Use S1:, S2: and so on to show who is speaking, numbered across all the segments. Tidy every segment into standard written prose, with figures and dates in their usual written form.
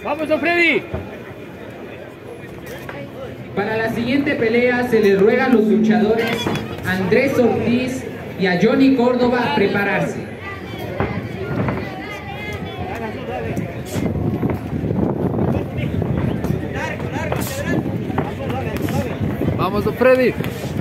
S1: ¡Vamos, don Freddy!
S2: Para la siguiente pelea se les ruega a los luchadores Andrés Ortiz y a Johnny Córdoba prepararse.
S1: ¡Vamos, don Freddy!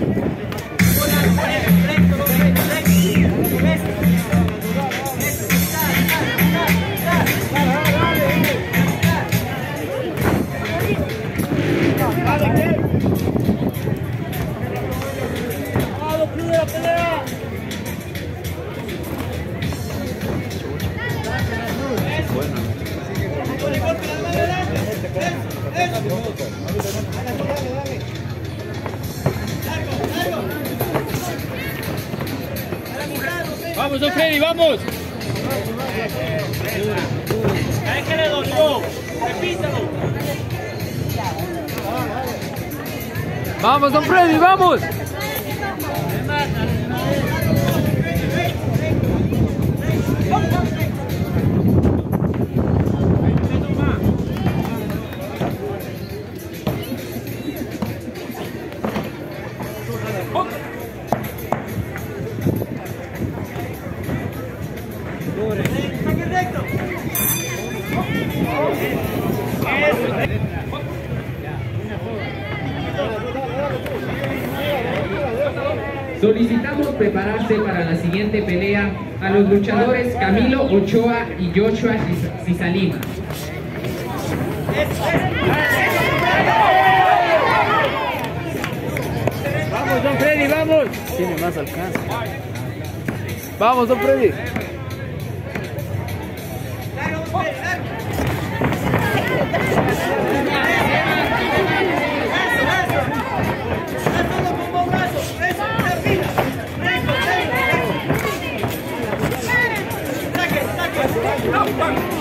S1: ¡Vamos, don Freddy, vamos!
S3: ¡Ay, que le dolió! ¡Repítalo!
S1: ¡Vamos, don Freddy, vamos!
S2: Solicitamos prepararse para la siguiente pelea a los luchadores Camilo Ochoa y Joshua Cisalima.
S1: ¡Vamos, don Freddy, vamos! Tiene más alcance. ¡Vamos, don Freddy!
S3: ¡Saque!